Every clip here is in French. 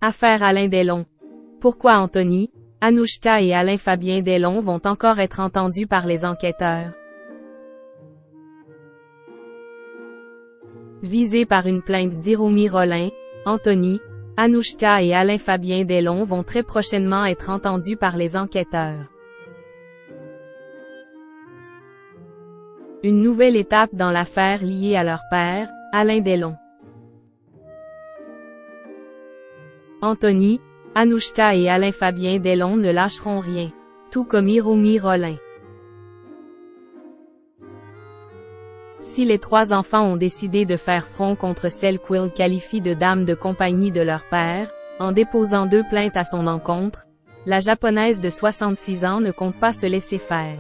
Affaire Alain Delon. Pourquoi Anthony, Anouchka et Alain-Fabien Delon vont encore être entendus par les enquêteurs? Visés par une plainte d'Hiromi Rollin, Anthony, Anouchka et Alain-Fabien Delon vont très prochainement être entendus par les enquêteurs. Une nouvelle étape dans l'affaire liée à leur père, Alain Delon. Anthony, Anouchka et Alain-Fabien Delon ne lâcheront rien, tout comme Hiromi Rollin. Si les trois enfants ont décidé de faire front contre celle qu'ils qualifient de dame de compagnie de leur père, en déposant 2 plaintes à son encontre, la japonaise de 66 ans ne compte pas se laisser faire.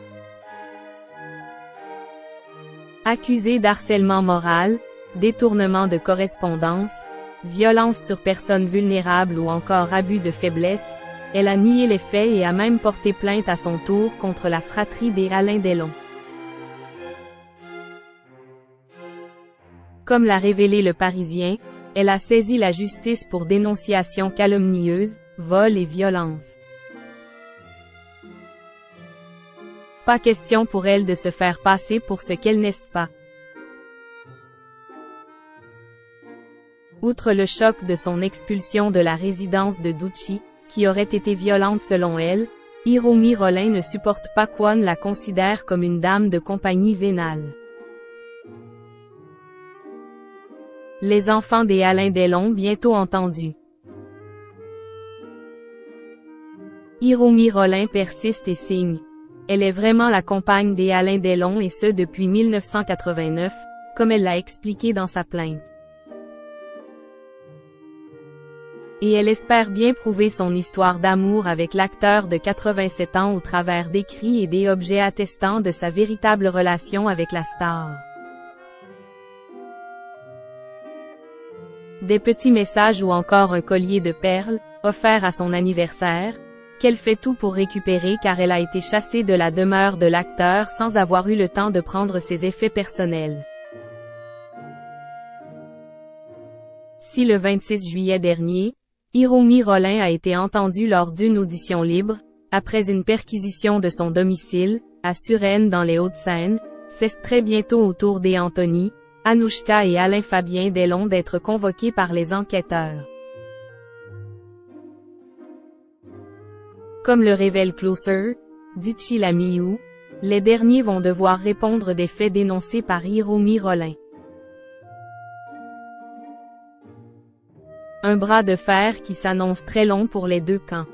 Accusée d'harcèlement moral, détournement de correspondance, violence sur personnes vulnérables ou encore abus de faiblesse, elle a nié les faits et a même porté plainte à son tour contre la fratrie des Alain Delon. Comme l'a révélé Le Parisien, elle a saisi la justice pour dénonciation calomnieuse, vol et violence. Pas question pour elle de se faire passer pour ce qu'elle n'est pas. Outre le choc de son expulsion de la résidence de Duchi, qui aurait été violente selon elle, Hiromi Rollin ne supporte pas qu'on la considère comme une dame de compagnie vénale. Les enfants des Alain Delon bientôt entendus. Hiromi Rollin persiste et signe. Elle est vraiment la compagne des Alain Delon et ce depuis 1989, comme elle l'a expliqué dans sa plainte. Et elle espère bien prouver son histoire d'amour avec l'acteur de 87 ans au travers d'écrits et des objets attestant de sa véritable relation avec la star. Des petits messages ou encore un collier de perles, offert à son anniversaire, qu'elle fait tout pour récupérer car elle a été chassée de la demeure de l'acteur sans avoir eu le temps de prendre ses effets personnels. Si le 26 juillet dernier, Hiromi Rollin a été entendue lors d'une audition libre, après une perquisition de son domicile, à Suresnes dans les Hauts-de-Seine, c'est très bientôt au tour des Anthony, Anouchka et Alain-Fabien Delon d'être convoqués par les enquêteurs. Comme le révèle Closer, Dichi Lamiou, les derniers vont devoir répondre des faits dénoncés par Hiromi Rollin. Un bras de fer qui s'annonce très long pour les deux camps.